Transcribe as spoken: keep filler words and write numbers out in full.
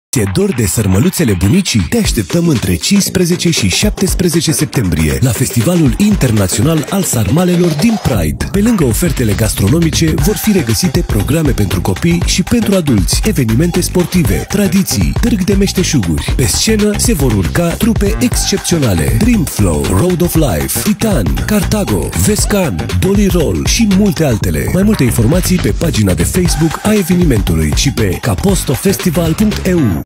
Ți-e dor de sărmăluțele bunicii? Te așteptăm între cincisprezece și șaptesprezece septembrie la Festivalul Internațional al Sarmalelor din Pride. Pe lângă ofertele gastronomice, vor fi regăsite programe pentru copii și pentru adulți, evenimente sportive, tradiții, târg de meșteșuguri. Pe scenă se vor urca trupe excepționale: Dreamflow, Road of Life, Titan, Cartago, Vescan, Dolly Roll și multe altele. Mai multe informații pe pagina de Facebook a evenimentului și pe capostofestival punct e u.